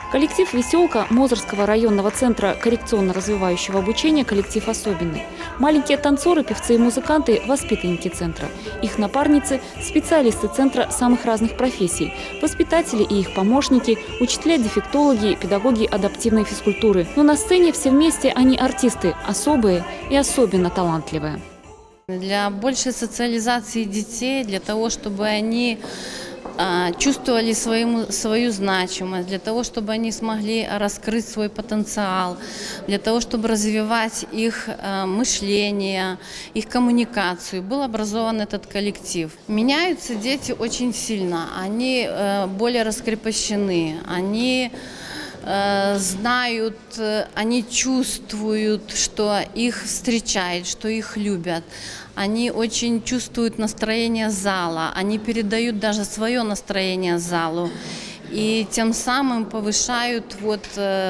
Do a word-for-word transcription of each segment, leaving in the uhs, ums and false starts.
Коллектив «Веселка» Мозырского районного центра коррекционно-развивающего обучения коллектив особенный. Маленькие танцоры, певцы и музыканты – воспитанники центра. Их напарницы – специалисты центра самых разных профессий, воспитатели и их помощники, учителя-дефектологи, педагоги адаптивной физкультуры. Но на сцене все вместе они артисты, особые и особенно талантливые. Для большей социализации детей, для того, чтобы они чувствовали свою, свою значимость, для того, чтобы они смогли раскрыть свой потенциал, для того, чтобы развивать их мышление, их коммуникацию, был образован этот коллектив. Меняются дети очень сильно, они более раскрепощены, они знают, они чувствуют, что их встречают, что их любят. Они очень чувствуют настроение зала, они передают даже свое настроение залу. И тем самым повышают вот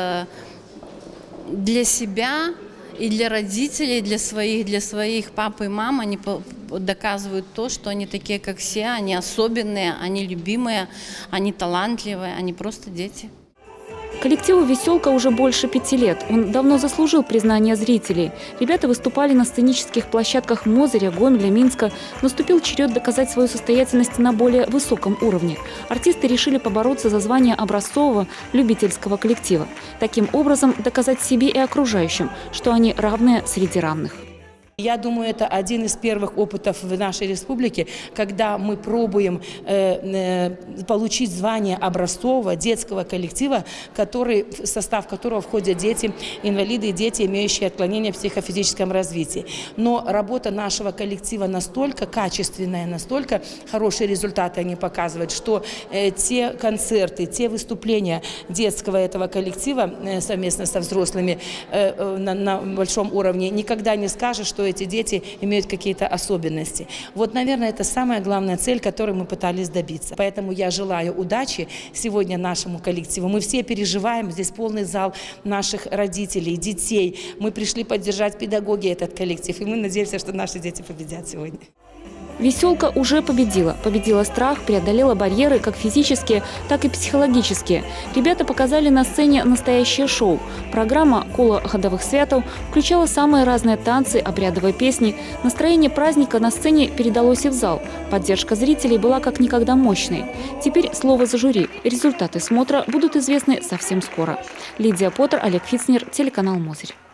для себя и для родителей, для своих, для своих пап и мам, они доказывают то, что они такие, как все, они особенные, они любимые, они талантливые, они просто дети. Коллективу «Веселка» уже больше пяти лет. Он давно заслужил признание зрителей. Ребята выступали на сценических площадках Мозыря, Гомеля, Минска. Наступил черед доказать свою состоятельность на более высоком уровне. Артисты решили побороться за звание образцового любительского коллектива. Таким образом, доказать себе и окружающим, что они равные среди равных. Я думаю, это один из первых опытов в нашей республике, когда мы пробуем э, э, получить звание образцового детского коллектива, который, в состав которого входят дети, инвалиды и дети, имеющие отклонения в психофизическом развитии. Но работа нашего коллектива настолько качественная, настолько хорошие результаты они показывают, что э, те концерты, те выступления детского этого коллектива э, совместно со взрослыми э, э, на, на большом уровне никогда не скажешь, что эти дети имеют какие-то особенности. Вот, наверное, это самая главная цель, которой мы пытались добиться. Поэтому я желаю удачи сегодня нашему коллективу. Мы все переживаем, здесь полный зал наших родителей, детей. Мы пришли поддержать педагоги этот коллектив, и мы надеемся, что наши дети победят сегодня. «Веселка» уже победила. Победила страх, преодолела барьеры как физические, так и психологические. Ребята показали на сцене настоящее шоу. Программа «Коло ходовых святов» включала самые разные танцы, обрядовые песни. Настроение праздника на сцене передалось и в зал. Поддержка зрителей была как никогда мощной. Теперь слово за жюри. Результаты смотра будут известны совсем скоро. Лидия Поттер, Олег Фицнер, телеканал «Мозырь».